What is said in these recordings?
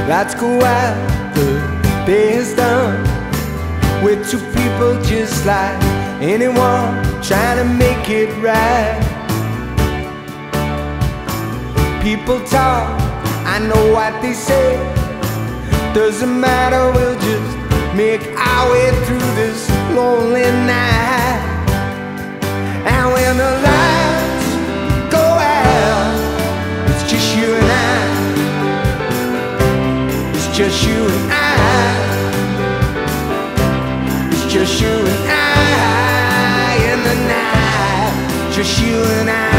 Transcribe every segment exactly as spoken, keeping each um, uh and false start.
Lights go out, the day is done. We're two people just like anyone, trying to make it right. People talk, I know what they say. Doesn't matter, we'll just make our way through this lonely night. And when the lights go out, it's just you and I. It's just you and I. It's just you and I in the night. Just you and I.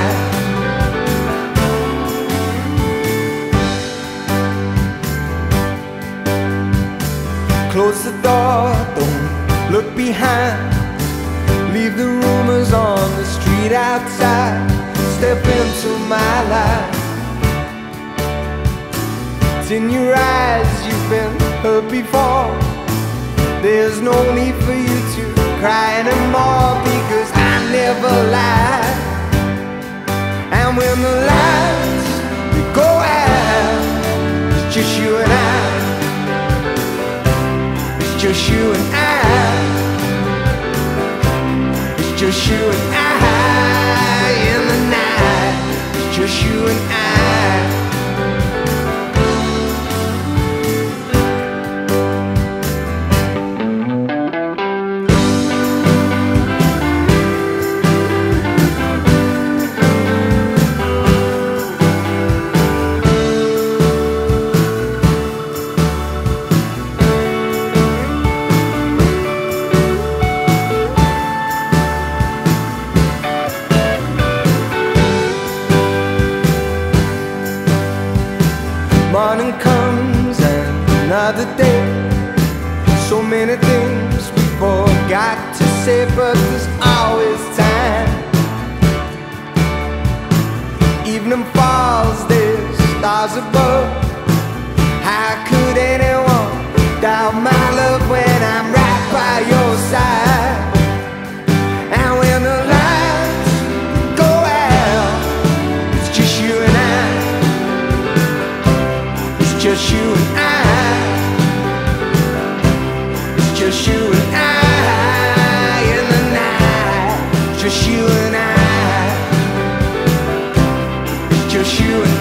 Close the door, don't look behind. Leave the rumors on the street outside. Step into my life. It's in your eyes, you've been hurt before. There's no need for you to cry anymore, because I never lie. And when the lights go out, it's just you and I. It's just you and I. It's just you and I in the night. It's just you and I. Morning comes and another day. So many things we forgot to say, but there's always time. Evening falls, there's stars above. How could anyone doubt my love when I'm right by your side? And when the lights go out, it's just you and I. Just you and I. It's just you and I in the night. Just you and I. It's just you and I.